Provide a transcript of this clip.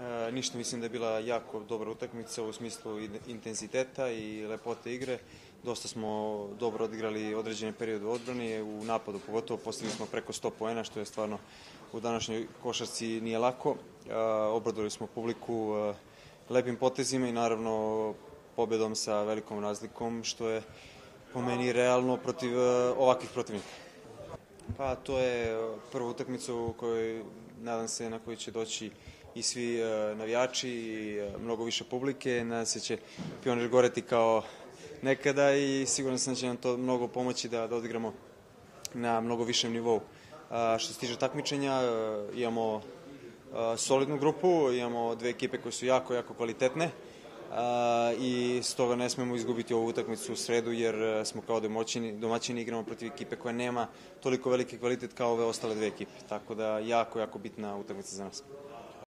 Ništa, mislim da je bila jako dobra utakmica u smislu intenziteta i lepote igre. Dosta smo dobro odigrali određene periode u odbrani, u napadu pogotovo postigli smo preko 100 poena, što je stvarno u današnjoj košarci nije lako. Obradovali smo publiku lepim potezima i naravno pobedom sa velikom razlikom, što je po meni realno protiv ovakvih protivnika. Pa to je prva utakmica u kojoj, nadam se, na kojoj će doći i svi navijači i mnogo više publike. Nadam se će Pionir goreti kao nekada i siguran sam da će nam to mnogo pomoći da odigramo na mnogo višem nivou. Što se tiče takmičenja, imamo solidnu grupu, imamo dve ekipe koje su jako kvalitetne i stoga ne smemo izgubiti ovu utakmicu u sredu jer smo kao domaćini igramo protiv ekipe koja nema toliko veliki kvalitet kao ove ostale dve ekipe. Tako da jako bitna utakmica za nas.